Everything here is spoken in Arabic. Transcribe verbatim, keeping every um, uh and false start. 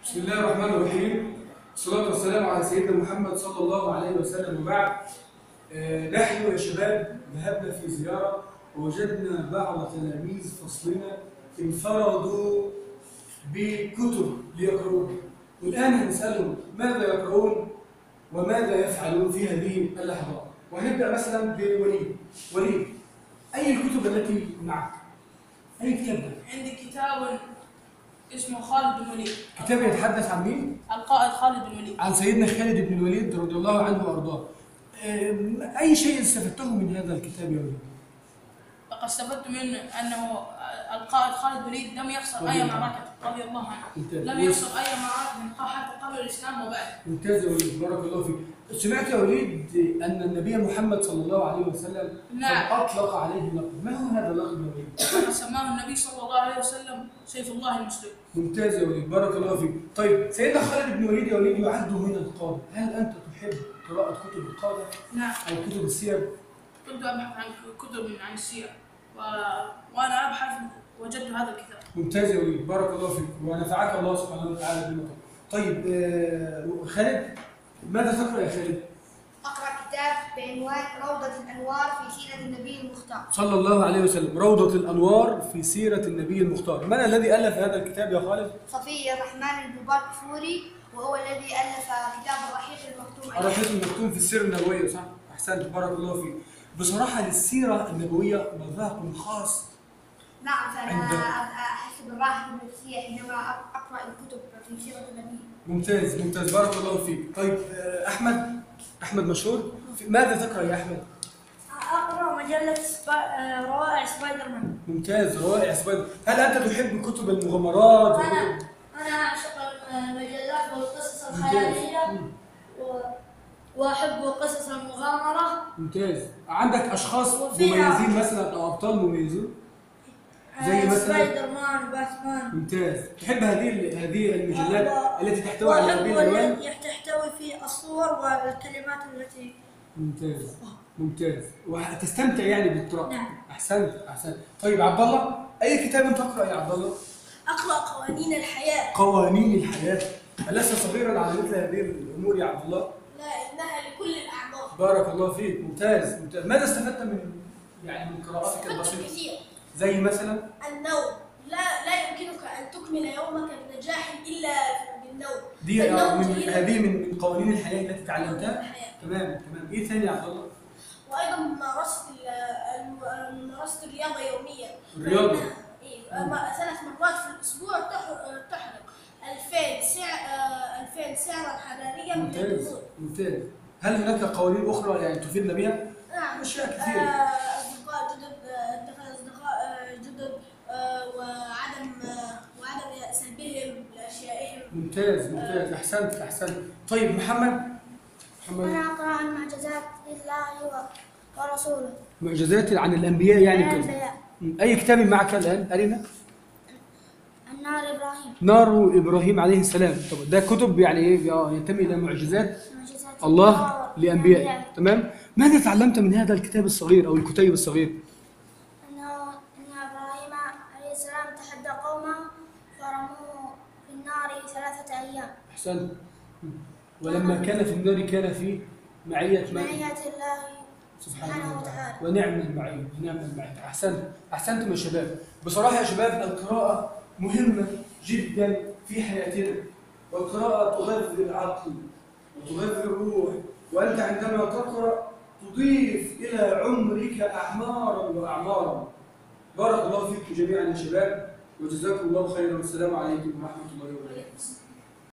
بسم الله الرحمن الرحيم. الصلاة والسلام على سيدنا محمد صلى الله عليه وسلم. وبعد، آه، نحن يا شباب ذهبنا في زيارة ووجدنا بعض تلاميذ فصلنا انفردوا بكتب ليقرؤون، والآن هنسألهم ماذا يقرؤون وماذا يفعلون في هذه اللحظات. وهنبدأ مثلا بوليد. وليد، أي الكتب التي معك؟ أي كتاب؟ عندي كتاب اسمه خالد بن الوليد. كتاب يتحدث عن مين؟ القائد خالد بن الوليد. عن سيدنا خالد بن الوليد رضي الله عنه وارضاه. اي شيء استفدته من هذا الكتاب يا وليد؟ لقد استفدت منه انه القائد خالد بن الوليد لم يخسر اي معركه رضي الله عنه. لم يخسر اي معركه حتى قبل الاسلام وبعد. ممتاز يا وليد، بارك الله فيك. سمعت يا وليد ان النبي محمد صلى الله عليه وسلم نعم اطلق عليه لقب، ما هو هذا اللقب يا وليد؟ سماه النبي صلى الله عليه وسلم سيف الله المسلول. ممتاز يا وليد، بارك الله فيك. طيب سيدنا خالد بن الوليد يا وليد يعد من القاده، هل انت تحب قراءه كتب القاده؟ نعم. او كتب السير؟ كنت ابحث عن كتب عن السيره و... وانا ابحث وجدت هذا الكتاب. ممتاز يا وليد، بارك الله فيك ونفعك الله سبحانه وتعالى بما قلت. طيب آه خالد، ماذا تقرا يا خالد؟ أقرأ كتاب بعنوان روضة الأنوار في سيرة النبي المختار. صلى الله عليه وسلم، روضة الأنوار في سيرة النبي المختار. من الذي ألف هذا الكتاب يا خالد؟ صفي الرحمن المبارك فوري، وهو الذي ألف كتاب الرحيق المختوم. الرحيق المختوم في السيرة النبوية، صح؟ أحسنت، بارك الله فيك. بصراحة للسيرة النبوية مذاق خاص. نعم، فأنا أحس بالراحة النفسية حينما أقرأ الكتب في سيرة النبي. ممتاز ممتاز، بارك الله فيك. طيب أحمد، أحمد مشهور، ماذا تقرأ يا أحمد؟ أقرأ مجلة سبا... روائع سبايدر مان. ممتاز، روائع سبايدر. هل أنت تحب كتب المغامرات؟ أنا وكتب... أنا أعشق المجلات والقصص الخيالية و... وأحب قصص المغامرة. ممتاز. عندك أشخاص مميزين مثلا أو أبطال مميزين؟ زي مثلا سبايدر مان وباتمان. ممتاز. تحب هذه هذه المجلات التي تحتوي على هذه الالوان؟ تحتوي في الصور والكلمات التي. ممتاز ممتاز، وتستمتع يعني بالقراءة. نعم. احسنت احسنت. طيب عبد الله، اي كتاب تقرا يا عبد الله؟ اقرا قوانين الحياة. قوانين الحياة. ألست صغيرا على مثل هذه الامور يا عبد الله؟ لا، انها لكل الاعمار. بارك الله فيك، ممتاز ممتاز. ماذا استفدت من يعني من قراءتك البسيطة؟ كثير. زي مثلا النوم، لا لا يمكنك ان تكمل يومك بنجاح الا بالنوم. دي من هذه من قوانين الحياة التي تعلمتها؟ تمام تمام. ايه ثاني يا عبد الله؟ وايضا ممارسه ممارسه الرياضه يوميا. الرياضه ايه ثلاث مرات في الاسبوع تحرق ألفين سعر ألفين سعرا حراريا. ممتاز ممتاز. هل هناك قوانين اخرى يعني تفيدنا بها؟ نعم، اشياء كثيره. اصدقاء جدد، اتخاذ اصدقاء جدد، وعدم وعدم سلبهم لاشيائهم. ممتاز ممتاز، احسنت احسنت. طيب محمد. محمد، أنا أقرأ عن معجزات الله ورسوله. معجزات عن الانبياء يعني كذا. اي كتاب معك الان؟ ارنا. النار إبراهيم. نار ابراهيم عليه السلام. طب ده كتب يعني ايه؟ ينتمي الى معجزات الله لانبيائه، تمام؟ ماذا تعلمت من هذا الكتاب الصغير او الكتيب الصغير؟ أنه أن إبراهيم عليه السلام تحدى قومه فرموه في النار ثلاثة أيام. احسنت. ولما كان في النار كان في معية من؟ معية الله سبحانه وتعالى. ونعم المعين ونعم المعين. احسنت احسنتم يا شباب. بصراحه يا شباب القراءه مهمه جدا في حياتنا، والقراءه تغذي العقل وتغذي الروح، وانت عندما تقرا تضيف الى عمرك اعمارا واعمارا. بارك الله فيكم جميعا يا شباب، وجزاكم الله خيرا، والسلام عليكم ورحمه الله وبركاته.